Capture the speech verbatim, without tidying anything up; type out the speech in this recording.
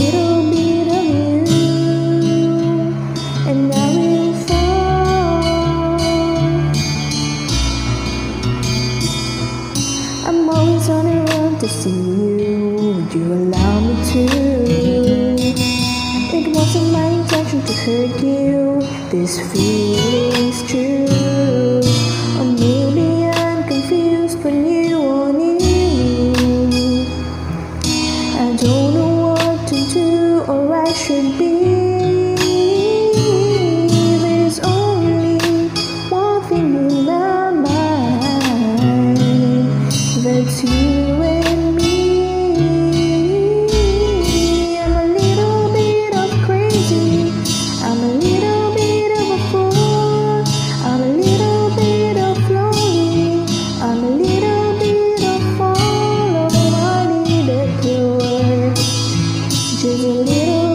little bit of you, and I will fall. I'm always on the run to see you. Would you allow me to? It wasn't my intention to hurt you. This feeling's true. Or maybe I'm confused when you are near. I don't know what to do or I should be. There's only one thing in my mind. That's you and me. I'm a little bit of crazy. I'm a little bit of a fool. I'm a little bit of lonely. I'm a little bit of all of I needed to work. Just a little